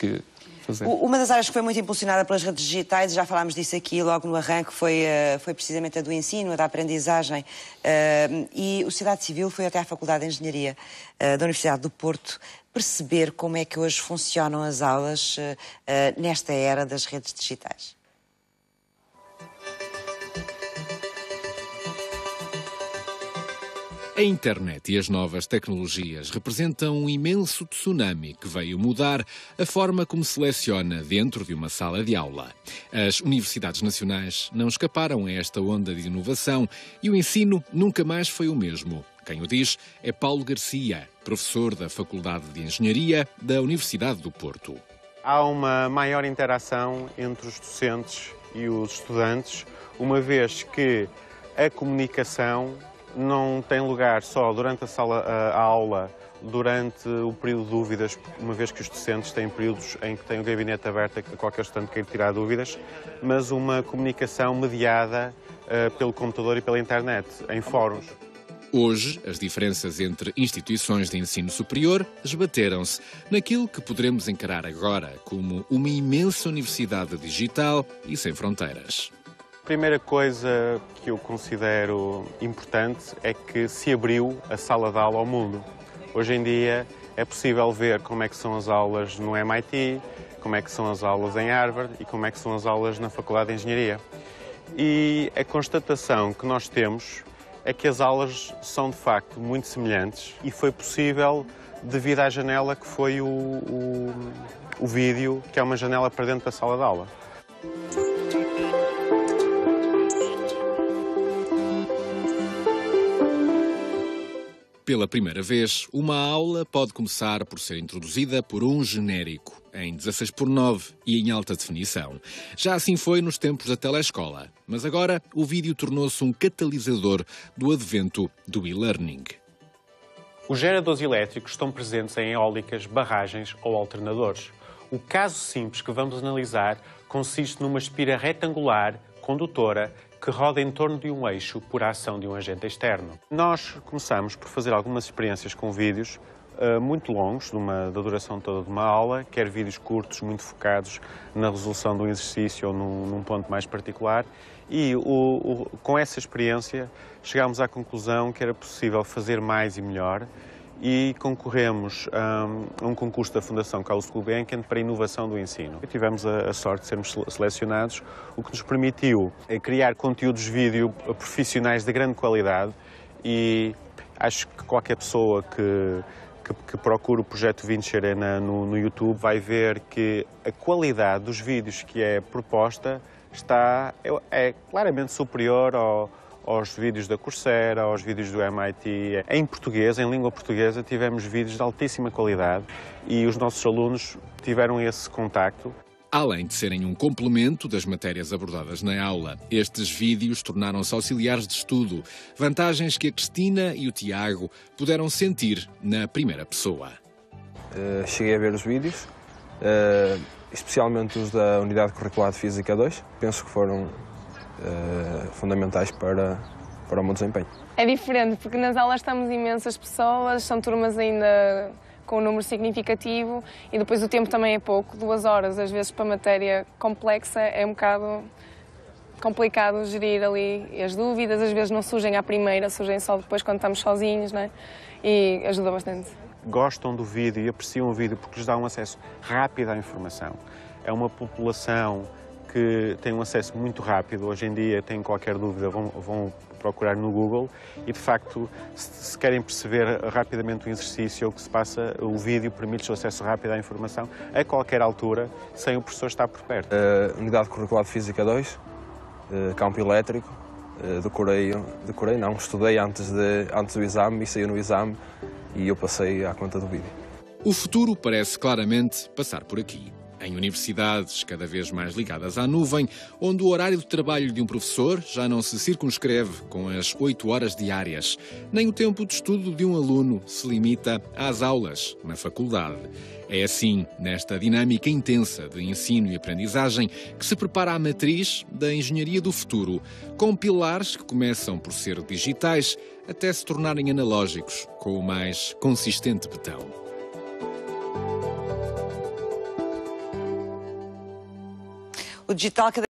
que fazer. Uma das áreas que foi muito impulsionada pelas redes digitais, já falámos disso aqui logo no arranque, foi precisamente a do ensino, a da aprendizagem. E o Sociedade Civil foi até à Faculdade de Engenharia da Universidade do Porto perceber como é que hoje funcionam as aulas nesta era das redes digitais. A internet e as novas tecnologias representam um imenso tsunami que veio mudar a forma como se leciona dentro de uma sala de aula. As universidades nacionais não escaparam a esta onda de inovação e o ensino nunca mais foi o mesmo. Quem o diz é Paulo Garcia, professor da Faculdade de Engenharia da Universidade do Porto. Há uma maior interação entre os docentes e os estudantes, uma vez que a comunicação não tem lugar só durante a aula, durante o período de dúvidas, uma vez que os docentes têm períodos em que têm o gabinete aberto a qualquer estudante queira tirar dúvidas, mas uma comunicação mediada pelo computador e pela internet, em fóruns. Hoje, as diferenças entre instituições de ensino superior esbateram-se naquilo que poderemos encarar agora como uma imensa universidade digital e sem fronteiras. A primeira coisa que eu considero importante é que se abriu a sala de aula ao mundo. Hoje em dia é possível ver como é que são as aulas no MIT, como é que são as aulas em Harvard e como é que são as aulas na Faculdade de Engenharia. E a constatação que nós temos é que as aulas são de facto muito semelhantes e foi possível devido à janela que foi o vídeo, que é uma janela para dentro da sala de aula. Pela primeira vez, uma aula pode começar por ser introduzida por um genérico, em 16:9 e em alta definição. Já assim foi nos tempos da telescola, mas agora o vídeo tornou-se um catalisador do advento do e-learning. Os geradores elétricos estão presentes em eólicas, barragens ou alternadores. O caso simples que vamos analisar consiste numa espira retangular, condutora, que roda em torno de um eixo por ação de um agente externo. Nós começamos por fazer algumas experiências com vídeos muito longos, da duração toda de uma aula, quer vídeos curtos, muito focados na resolução de um exercício ou num ponto mais particular, e com essa experiência chegámos à conclusão que era possível fazer mais e melhor, e concorremos a um concurso da Fundação Carlos Gulbenkian para a inovação do ensino. E tivemos a sorte de sermos selecionados, o que nos permitiu criar conteúdos de vídeo profissionais de grande qualidade, e acho que qualquer pessoa que procure o projeto Vincere no YouTube vai ver que a qualidade dos vídeos que é proposta é claramente superior aos vídeos da Coursera, aos vídeos do MIT. Em português, em língua portuguesa, tivemos vídeos de altíssima qualidade e os nossos alunos tiveram esse contacto. Além de serem um complemento das matérias abordadas na aula, estes vídeos tornaram-se auxiliares de estudo, vantagens que a Cristina e o Tiago puderam sentir na primeira pessoa. Cheguei a ver os vídeos, especialmente os da Unidade Curricular de Física 2. Penso que foram fundamentais para o meu desempenho. É diferente, porque nas aulas estamos imensas pessoas, são turmas ainda com um número significativo e depois o tempo também é pouco, 2 horas, às vezes para matéria complexa é um bocado complicado gerir ali as dúvidas, às vezes não surgem à primeira, surgem só depois quando estamos sozinhos, não é? E ajuda bastante. Gostam do vídeo e apreciam o vídeo porque lhes dá um acesso rápido à informação. É uma população que tem um acesso muito rápido. Hoje em dia, têm qualquer dúvida, vão procurar no Google e, de facto, se querem perceber rapidamente o exercício ou o que se passa, o vídeo permite o acesso rápido à informação a qualquer altura, sem o professor estar por perto. Unidade Curricular de Física 2, campo elétrico, estudei antes do exame e saiu no exame e eu passei à conta do vídeo. O futuro parece claramente passar por aqui. Em universidades cada vez mais ligadas à nuvem, onde o horário de trabalho de um professor já não se circunscreve com as 8 horas diárias, nem o tempo de estudo de um aluno se limita às aulas na faculdade. É assim, nesta dinâmica intensa de ensino e aprendizagem, que se prepara a matriz da engenharia do futuro, com pilares que começam por ser digitais até se tornarem analógicos, com o mais consistente betão. o digital cada